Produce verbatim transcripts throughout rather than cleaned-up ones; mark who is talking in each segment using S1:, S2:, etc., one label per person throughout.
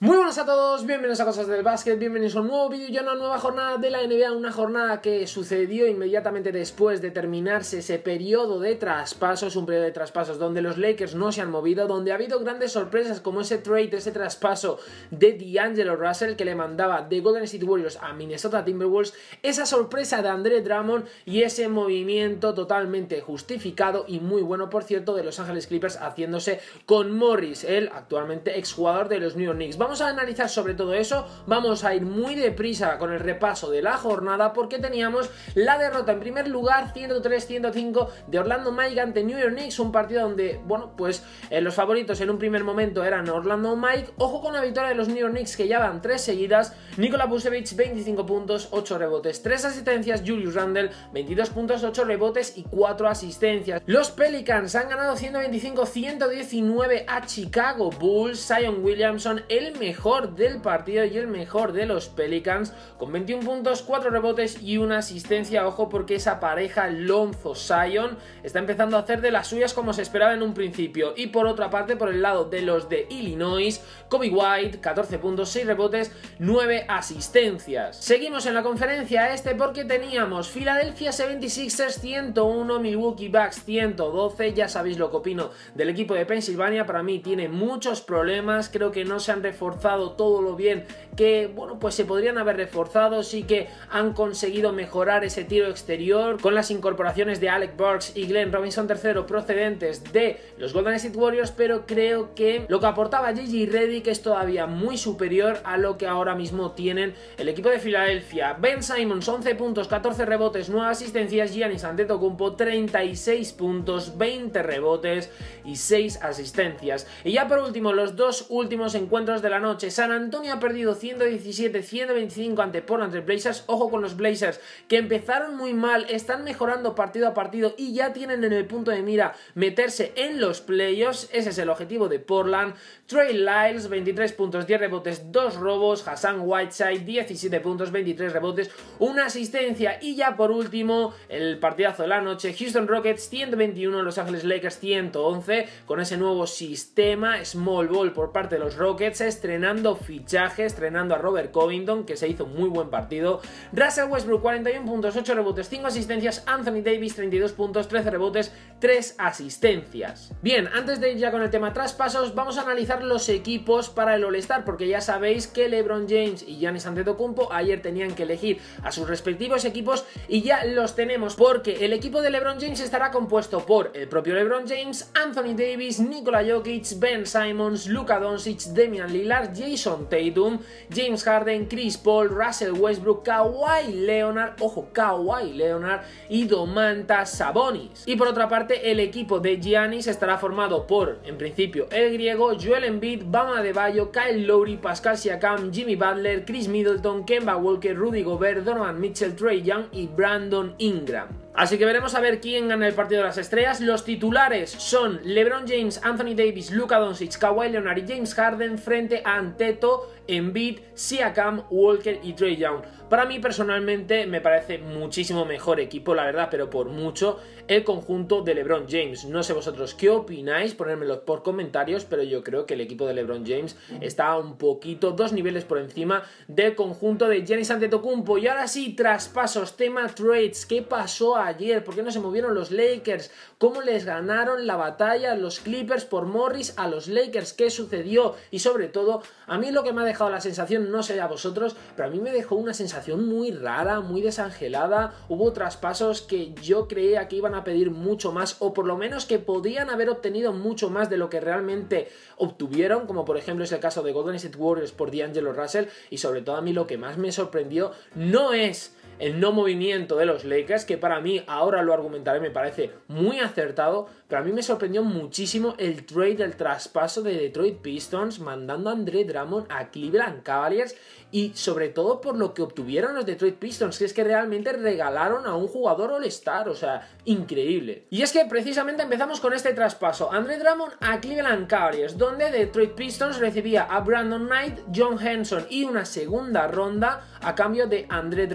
S1: Muy buenas a todos, bienvenidos a Cosas del Básquet, bienvenidos a un nuevo vídeo y a una nueva jornada de la N B A, una jornada que sucedió inmediatamente después de terminarse ese periodo de traspasos, un periodo de traspasos donde los Lakers no se han movido, donde ha habido grandes sorpresas como ese trade, ese traspaso de D'Angelo Russell que le mandaba de Golden State Warriors a Minnesota Timberwolves, esa sorpresa de Andre Drummond y ese movimiento totalmente justificado y muy bueno, por cierto, de Los Ángeles Clippers haciéndose con Morris, el actualmente exjugador de los New York Knicks. Vamos Vamos a analizar sobre todo eso, vamos a ir muy deprisa con el repaso de la jornada porque teníamos la derrota en primer lugar ciento tres a ciento cinco de Orlando Magic ante New York Knicks, un partido donde, bueno, pues eh, los favoritos en un primer momento eran Orlando Magic. Ojo con la victoria de los New York Knicks que ya van tres seguidas. Nikola Vucevic veinticinco puntos, ocho rebotes, tres asistencias. Julius Randle veintidós puntos, ocho rebotes y cuatro asistencias. Los Pelicans han ganado ciento veinticinco a ciento diecinueve a Chicago Bulls. Zion Williamson, el mejor del partido y el mejor de los Pelicans, con veintiún puntos, cuatro rebotes y una asistencia. Ojo porque esa pareja Lonzo-Zion está empezando a hacer de las suyas como se esperaba en un principio. Y por otra parte, por el lado de los de Illinois, Coby White, catorce puntos, seis rebotes, nueve asistencias. Seguimos en la conferencia este porque teníamos Philadelphia setenta y seis ers ciento uno, Milwaukee Bucks ciento doce. Ya sabéis lo que opino del equipo de Pensilvania. Para mí tiene muchos problemas, creo que no se han reforzado todo lo bien que, bueno, pues se podrían haber reforzado. Sí que han conseguido mejorar ese tiro exterior con las incorporaciones de Alec Burks y Glenn Robinson tercero procedentes de los Golden State Warriors, pero creo que lo que aportaba J J Redick es todavía muy superior a lo que ahora mismo tienen el equipo de Filadelfia. Ben Simmons once puntos, catorce rebotes, nueve asistencias. Giannis Antetokounmpo treinta y seis puntos, veinte rebotes y seis asistencias. Y ya por último, los dos últimos encuentros de la noche. San Antonio ha perdido ciento diecisiete a ciento veinticinco ante Portland Trail Blazers. Ojo con los Blazers que empezaron muy mal, están mejorando partido a partido y ya tienen en el punto de mira meterse en los playoffs. Ese es el objetivo de Portland. Trey Lyles veintitrés puntos, diez rebotes, dos robos. Hassan Whiteside diecisiete puntos, veintitrés rebotes, una asistencia. Y ya por último, el partidazo de la noche, Houston Rockets ciento veintiuno, Los Ángeles Lakers ciento once, con ese nuevo sistema Small Ball por parte de los Rockets, estrenando fichaje, estrenando a Robert Covington, que se hizo muy buen partido. Russell Westbrook cuarenta y uno puntos, ocho rebotes, cinco asistencias. Anthony Davis treinta y dos puntos, trece rebotes, tres asistencias. Bien, antes de ir ya con el tema traspasos, vamos a analizar los equipos para el All-Star, porque ya sabéis que LeBron James y Giannis Antetokounmpo ayer tenían que elegir a sus respectivos equipos y ya los tenemos, porque el equipo de LeBron James estará compuesto por el propio LeBron James, Anthony Davis, Nikola Jokic, Ben Simmons, Luka Doncic, Damian Lillard, Jason Tatum, James Harden, Chris Paul, Russell Westbrook, Kawhi Leonard, ojo, Kawhi Leonard y Domantas Sabonis. Y por otra parte, el equipo de Giannis estará formado por, en principio, el griego, Joel Embiid, Bam Adebayo, Kyle Lowry, Pascal Siakam, Jimmy Butler, Chris Middleton, Kemba Walker, Rudy Gobert, Donovan Mitchell, Trae Young y Brandon Ingram. Así que veremos a ver quién gana el partido de las estrellas. Los titulares son LeBron James, Anthony Davis, Luka Doncic, Kawhi Leonard y James Harden frente a Anteto, Embiid, Siakam, Walker y Trae Young. Para mí personalmente me parece muchísimo mejor equipo, la verdad, pero por mucho, el conjunto de LeBron James. No sé vosotros qué opináis, ponérmelo por comentarios, pero yo creo que el equipo de LeBron James está un poquito, dos niveles por encima del conjunto de Giannis Antetokounmpo. Y ahora sí, traspasos, tema trades. ¿Qué pasó ayer? ¿Por qué no se movieron los Lakers? ¿Cómo les ganaron la batalla los Clippers por Morris a los Lakers? ¿Qué sucedió? Y sobre todo, a mí lo que me ha dejado la sensación, no sé a vosotros, pero a mí me dejó una sensación muy rara, muy desangelada. Hubo traspasos que yo creía que iban a pedir mucho más, o por lo menos que podían haber obtenido mucho más de lo que realmente obtuvieron, como por ejemplo es el caso de Golden State Warriors por D'Angelo Russell. Y sobre todo a mí lo que más me sorprendió no es el no movimiento de los Lakers, que para mí, ahora lo argumentaré, me parece muy acertado, pero a mí me sorprendió muchísimo el trade, el traspaso de Detroit Pistons mandando a Andre Drummond a Cleveland Cavaliers, y sobre todo por lo que obtuvieron los Detroit Pistons, que es que realmente regalaron a un jugador All-Star, o sea, increíble. Y es que precisamente empezamos con este traspaso, Andre Drummond a Cleveland Cavaliers, donde Detroit Pistons recibía a Brandon Knight, John Henson y una segunda ronda a cambio de Andre Drummond, que se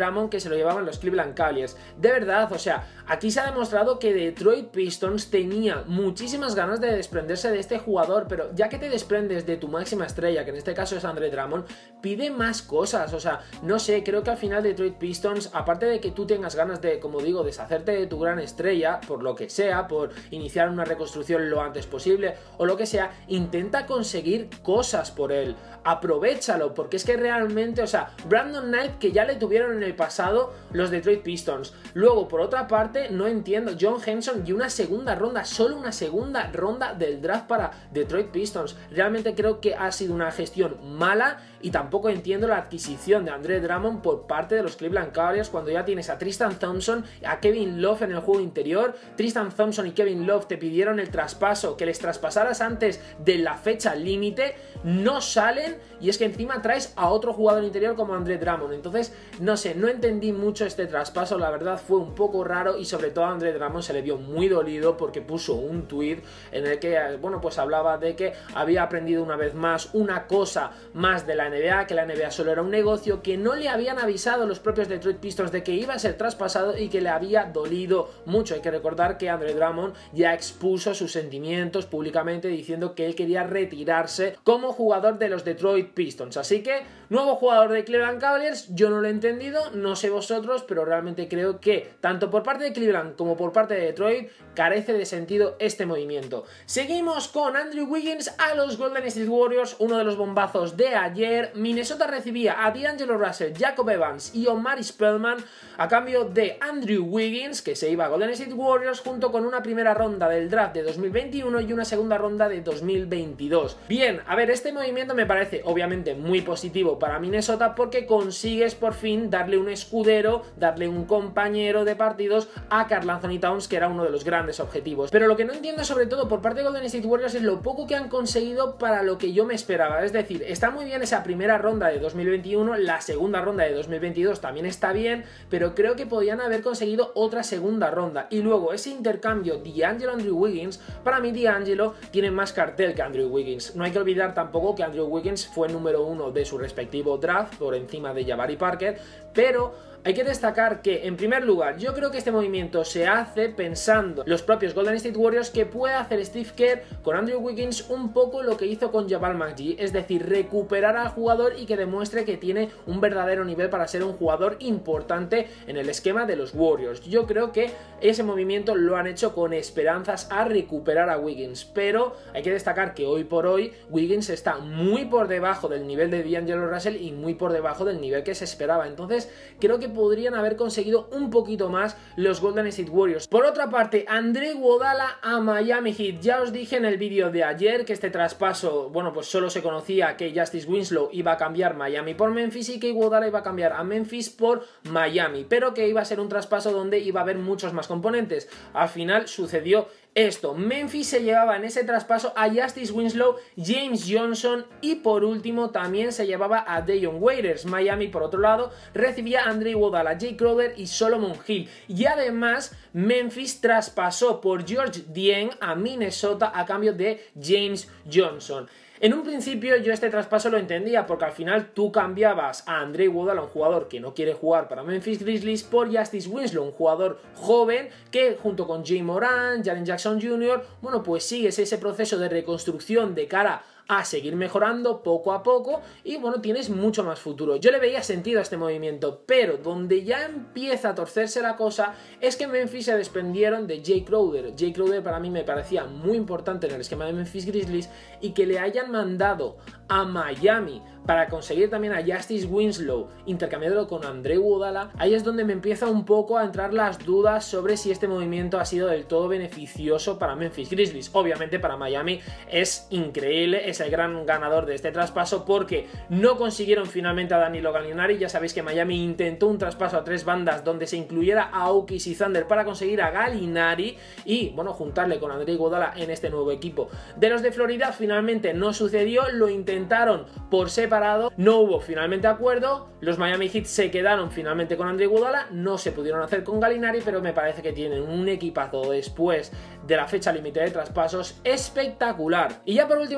S1: se lo llevaban los Cleveland Cavaliers. De verdad, o sea, aquí se ha demostrado que Detroit Pistons tenía muchísimas ganas de desprenderse de este jugador, pero ya que te desprendes de tu máxima estrella, que en este caso es Andre Drummond, pide más cosas. O sea, no sé, creo que al final Detroit Pistons, aparte de que tú tengas ganas de, como digo, deshacerte de tu gran estrella, por lo que sea, por iniciar una reconstrucción lo antes posible o lo que sea, intenta conseguir cosas por él, aprovéchalo, porque es que realmente, o sea, Brandon Knight, que ya le tuvieron en el pasado los Detroit Pistons, luego por otra parte no entiendo, John Henson y una segunda ronda, solo una segunda ronda del draft para Detroit Pistons. Realmente creo que ha sido una gestión mala y tampoco entiendo la adquisición de Andre Drummond por parte de los Cleveland Cavaliers cuando ya tienes a Tristan Thompson, a Kevin Love en el juego interior. Tristan Thompson y Kevin Love te pidieron el traspaso, que les traspasaras antes de la fecha límite, no salen, y es que encima traes a otro jugador interior como Andre Drummond. Entonces, no sé, no entendí mucho este traspaso, la verdad fue un poco raro, y sobre todo a Andre Drummond se le vio muy dolido porque puso un tweet en el que, bueno, pues hablaba de que había aprendido una vez más una cosa más de la N B A, que la N B A solo era un negocio, que no le habían avisado los propios Detroit Pistons de que iba a ser traspasado y que le había dolido mucho. Hay que recordar que Andre Drummond ya expuso sus sentimientos públicamente diciendo que él quería retirarse como jugador de los Detroit Pistons. Así que, nuevo jugador de Cleveland Cavaliers, yo no lo he entendido, no sé vosotros, pero realmente creo que tanto por parte de Cleveland como por parte de Detroit carece de sentido este movimiento. Seguimos con Andrew Wiggins a los Golden State Warriors, uno de los bombazos de ayer. Minnesota recibía a D'Angelo Russell, Jacob Evans y Omari Spellman a cambio de Andrew Wiggins, que se iba a Golden State Warriors, junto con una primera ronda del draft de dos mil veintiuno y una segunda ronda de dos mil veintidós. Bien, a ver, este movimiento me parece obviamente muy positivo para Minnesota porque consigues por fin darle un escudero, darle un compañero de partidos a Karl Anthony Towns, que era uno de los grandes objetivos. Pero lo que no entiendo, sobre todo por parte de Golden State Warriors, es lo poco que han conseguido para lo que yo me esperaba. Es decir, está muy bien esa primera ronda de dos mil veintiuno, la segunda ronda de dos mil veintidós también está bien, pero creo que podían haber conseguido otra segunda ronda. Y luego ese intercambio D'Angelo-Andrew Wiggins, para mí D'Angelo tiene más cartel que Andrew Wiggins. No hay que olvidar tampoco que Andrew Wiggins fue número uno de su respectivo draft por encima de Jabari Parker, pero hay que destacar que, en primer lugar, yo creo que este movimiento se hace pensando los propios Golden State Warriors que puede hacer Steve Kerr con Andrew Wiggins un poco lo que hizo con Jabal McGee, es decir, recuperar al jugador y que demuestre que tiene un verdadero nivel para ser un jugador importante en el esquema de los Warriors. Yo creo que ese movimiento lo han hecho con esperanzas a recuperar a Wiggins, pero hay que destacar que hoy por hoy Wiggins está muy por debajo del nivel de D'Angelo Russell y muy por debajo del nivel que se esperaba. Entonces, creo que podrían haber conseguido un poquito más los Golden State Warriors. Por otra parte, Andre Iguodala a Miami Heat. Ya os dije en el vídeo de ayer que este traspaso, bueno, pues solo se conocía que Justice Winslow iba a cambiar Miami por Memphis y que Iguodala iba a cambiar a Memphis por Miami, pero que iba a ser un traspaso donde iba a haber muchos más componentes. Al final sucedió esto. Memphis se llevaba en ese traspaso a Justice Winslow, James Johnson y por último también se llevaba a Dion Waiters. Miami, por otro lado, recibía a Andre Iguodala, Jay Crowder y Solomon Hill. Y además Memphis traspasó por George Dieng a Minnesota a cambio de James Johnson. En un principio yo este traspaso lo entendía porque al final tú cambiabas a Andre Iguodala, un jugador que no quiere jugar para Memphis Grizzlies, por Justice Winslow, un jugador joven que junto con Jay Moran, Jaren Jackson junior, bueno, pues sigues ese proceso de reconstrucción de cara a seguir mejorando poco a poco y bueno, tienes mucho más futuro. Yo le veía sentido a este movimiento, pero donde ya empieza a torcerse la cosa es que Memphis se desprendieron de Jay Crowder. Jay Crowder para mí me parecía muy importante en el esquema de Memphis Grizzlies y que le hayan mandado a Miami para conseguir también a Justice Winslow intercambiándolo con Andre Iguodala, ahí es donde me empieza un poco a entrar las dudas sobre si este movimiento ha sido del todo beneficioso para Memphis Grizzlies. Obviamente para Miami es increíble, es el gran ganador de este traspaso porque no consiguieron finalmente a Danilo Gallinari. Ya sabéis que Miami intentó un traspaso a tres bandas donde se incluyera a Aukis y Thunder para conseguir a Gallinari y bueno, juntarle con Andre Iguodala en este nuevo equipo de los de Florida. Finalmente no sucedió, lo intentaron por separado, no hubo finalmente acuerdo, los Miami Heat se quedaron finalmente con Andre Iguodala, no se pudieron hacer con Gallinari, pero me parece que tienen un equipazo después de la fecha límite de traspasos espectacular. Y ya por último vamos a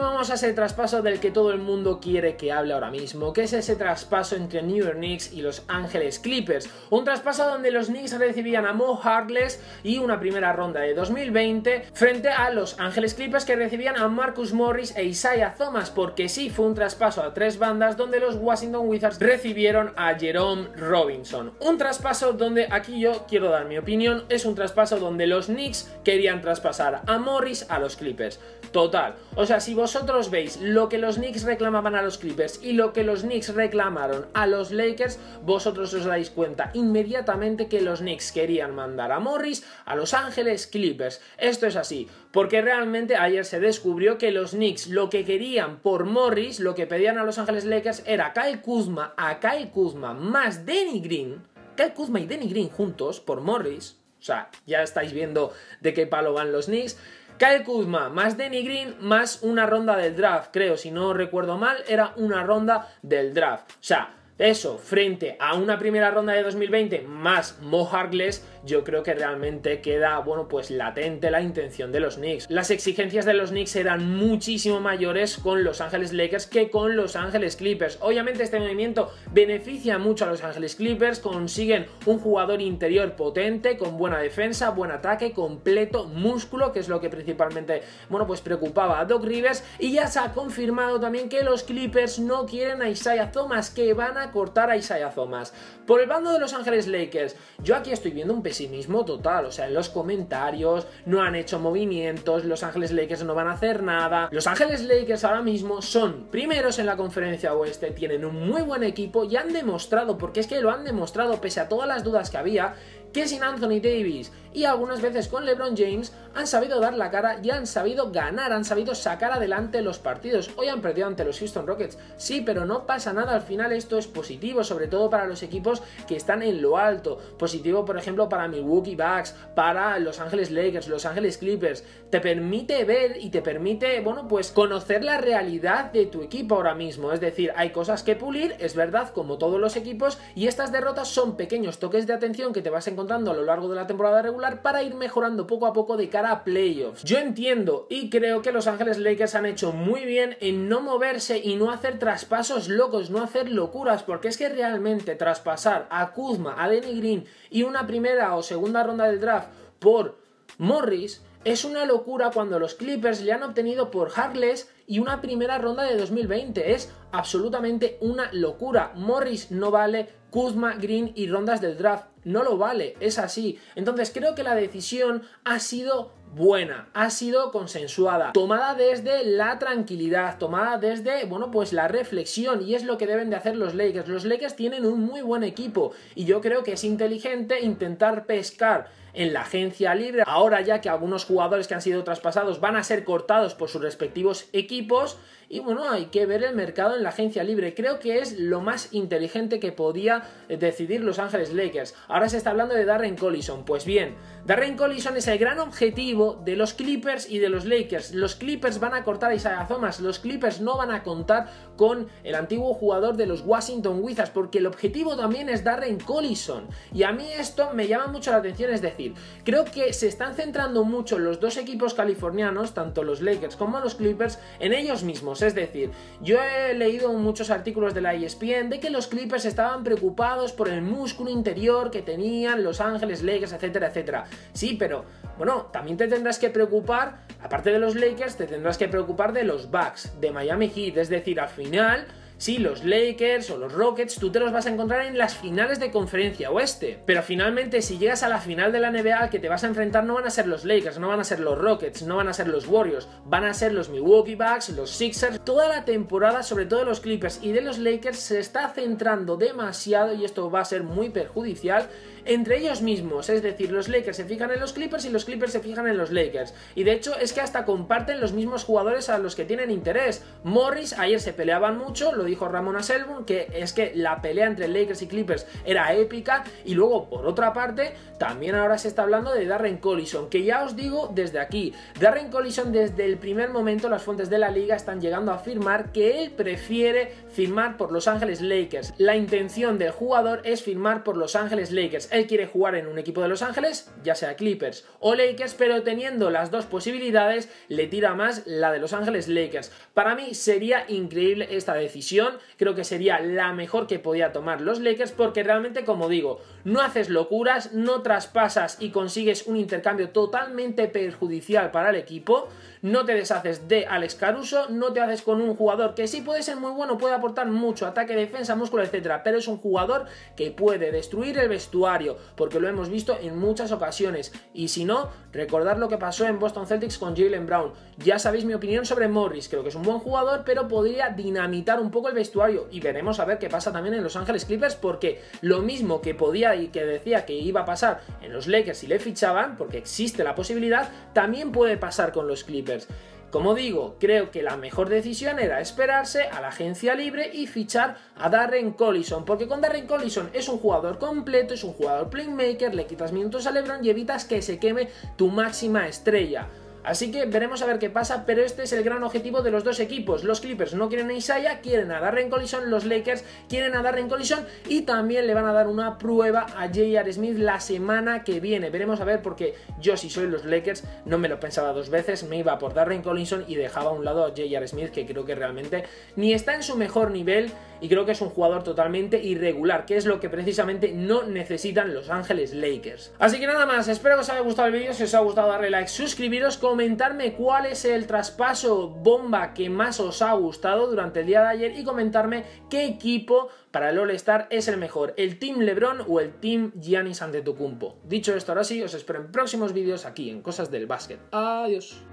S1: el traspaso del que todo el mundo quiere que hable ahora mismo, que es ese traspaso entre New York Knicks y Los Ángeles Clippers. Un traspaso donde los Knicks recibían a Mo Harkless y una primera ronda de dos mil veinte frente a Los Ángeles Clippers, que recibían a Marcus Morris e Isaiah Thomas, porque sí fue un traspaso a tres bandas donde los Washington Wizards recibieron a Jerome Robinson. Un traspaso donde, aquí yo quiero dar mi opinión, es un traspaso donde los Knicks querían traspasar a Morris a los Clippers. Total, o sea, si vosotros veis lo que los Knicks reclamaban a los Clippers y lo que los Knicks reclamaron a los Lakers, vosotros os dais cuenta inmediatamente que los Knicks querían mandar a Morris a Los Ángeles Clippers. Esto es así, porque realmente ayer se descubrió que los Knicks lo que querían por Morris, lo que pedían a Los Ángeles Lakers era Kyle Kuzma, a Kyle Kuzma más Danny Green, Kyle Kuzma y Danny Green juntos por Morris. O sea, ya estáis viendo de qué palo van los Knicks. Kyle Kuzma más Danny Green más una ronda del draft, creo, si no recuerdo mal, era una ronda del draft. O sea, eso, frente a una primera ronda de dos mil veinte más Mo Harkless, yo creo que realmente queda, bueno, pues latente la intención de los Knicks. Las exigencias de los Knicks eran muchísimo mayores con Los Ángeles Lakers que con Los Ángeles Clippers. Obviamente este movimiento beneficia mucho a Los Ángeles Clippers, consiguen un jugador interior potente, con buena defensa, buen ataque, completo, músculo, que es lo que principalmente, bueno, pues preocupaba a Doc Rivers, y ya se ha confirmado también que los Clippers no quieren a Isaiah Thomas, que van a cortar a Isaiah Thomas. Por el bando de Los Ángeles Lakers, yo aquí estoy viendo un pesimismo total, o sea, en los comentarios no han hecho movimientos, Los Ángeles Lakers no van a hacer nada. Los Ángeles Lakers ahora mismo son primeros en la conferencia oeste, tienen un muy buen equipo y han demostrado, porque es que lo han demostrado pese a todas las dudas que había, que sin Anthony Davis y algunas veces con LeBron James han sabido dar la cara y han sabido ganar, han sabido sacar adelante los partidos. Hoy han perdido ante los Houston Rockets, sí, pero no pasa nada, al final esto es positivo, sobre todo para los equipos que están en lo alto. Positivo, por ejemplo, para Milwaukee Bucks, para Los Ángeles Lakers, Los Ángeles Clippers. Te permite ver y te permite, bueno, pues conocer la realidad de tu equipo ahora mismo. Es decir, hay cosas que pulir, es verdad, como todos los equipos, y estas derrotas son pequeños toques de atención que te vas a encontrando a lo largo de la temporada regular para ir mejorando poco a poco de cara a playoffs. Yo entiendo y creo que Los Ángeles Lakers han hecho muy bien en no moverse y no hacer traspasos locos, no hacer locuras, porque es que realmente traspasar a Kuzma, a Danny Green y una primera o segunda ronda del draft por Morris es una locura cuando los Clippers le han obtenido por Harkless y una primera ronda de dos mil veinte. Es absolutamente una locura. Morris no vale, Kuzma, Green y rondas del draft no lo vale, es así. Entonces creo que la decisión ha sido buena, ha sido consensuada, tomada desde la tranquilidad, tomada desde, bueno, pues la reflexión, y es lo que deben de hacer los Lakers. Los Lakers tienen un muy buen equipo y yo creo que es inteligente intentar pescar en la agencia libre, ahora ya que algunos jugadores que han sido traspasados van a ser cortados por sus respectivos equipos, y bueno, hay que ver el mercado en la agencia libre. Creo que es lo más inteligente que podía decidir Los Ángeles Lakers. Ahora se está hablando de Darren Collison. Pues bien, Darren Collison es el gran objetivo de los Clippers y de los Lakers. Los Clippers van a cortar a Isaiah Thomas, los Clippers no van a contar con el antiguo jugador de los Washington Wizards, porque el objetivo también es Darren Collison, y a mí esto me llama mucho la atención. Es decir, creo que se están centrando mucho los dos equipos californianos, tanto los Lakers como los Clippers, en ellos mismos. Es decir, yo he leído muchos artículos de la E S P N de que los Clippers estaban preocupados por el músculo interior que tenían Los Ángeles Lakers, etcétera, etcétera. Sí, pero bueno, también te tendrás que preocupar, aparte de los Lakers, te tendrás que preocupar de los Bucks, de Miami Heat. Es decir, al final, sí, los Lakers o los Rockets, tú te los vas a encontrar en las finales de conferencia oeste. Pero finalmente, si llegas a la final de la N B A, al que te vas a enfrentar no van a ser los Lakers, no van a ser los Rockets, no van a ser los Warriors, van a ser los Milwaukee Bucks, los Sixers. Toda la temporada, sobre todo de los Clippers y de los Lakers, se está centrando demasiado, y esto va a ser muy perjudicial, entre ellos mismos. Es decir, los Lakers se fijan en los Clippers y los Clippers se fijan en los Lakers, y de hecho es que hasta comparten los mismos jugadores a los que tienen interés. Morris, ayer se peleaban mucho, lo dijo Ramón Aselbun, que es que la pelea entre Lakers y Clippers era épica. Y luego, por otra parte, también ahora se está hablando de Darren Collison, que ya os digo desde aquí, Darren Collison desde el primer momento las fuentes de la liga están llegando a afirmar que él prefiere firmar por Los Ángeles Lakers. La intención del jugador es firmar por Los Ángeles Lakers. Él quiere jugar en un equipo de Los Ángeles, ya sea Clippers o Lakers, pero teniendo las dos posibilidades, le tira más la de Los Ángeles Lakers. Para mí sería increíble esta decisión, creo que sería la mejor que podía tomar los Lakers, porque realmente, como digo, no haces locuras, no traspasas y consigues un intercambio totalmente perjudicial para el equipo, no te deshaces de Alex Caruso, no te haces con un jugador que sí puede ser muy bueno, puede aportar mucho, ataque, defensa, músculo, etcétera, pero es un jugador que puede destruir el vestuario, porque lo hemos visto en muchas ocasiones. Y si no, recordad lo que pasó en Boston Celtics con Jaylen Brown. Ya sabéis mi opinión sobre Morris, creo que es un buen jugador, pero podría dinamitar un poco el vestuario, y veremos a ver qué pasa también en Los Ángeles Clippers, porque lo mismo que podía y que decía que iba a pasar en los Lakers si le fichaban, porque existe la posibilidad, también puede pasar con los Clippers. Como digo, creo que la mejor decisión era esperarse a la agencia libre y fichar a Darren Collison, porque con Darren Collison es un jugador completo, es un jugador playmaker, le quitas minutos a LeBron y evitas que se queme tu máxima estrella. Así que veremos a ver qué pasa, pero este es el gran objetivo de los dos equipos. Los Clippers no quieren a Isaiah, quieren a Darren Collison, los Lakers quieren a Darren Collison y también le van a dar una prueba a J R Smith la semana que viene. Veremos a ver, porque yo, si soy los Lakers, no me lo pensaba dos veces, me iba por Darren Collison y dejaba a un lado a J R Smith, que creo que realmente ni está en su mejor nivel y creo que es un jugador totalmente irregular, que es lo que precisamente no necesitan Los Ángeles Lakers. Así que nada más, espero que os haya gustado el vídeo. Si os ha gustado, darle like, suscribiros, comentarme cuál es el traspaso bomba que más os ha gustado durante el día de ayer y comentarme qué equipo para el All-Star es el mejor, el Team LeBron o el Team Giannis Antetokounmpo. Dicho esto, ahora sí, os espero en próximos vídeos aquí en Cosas del Básquet. Adiós.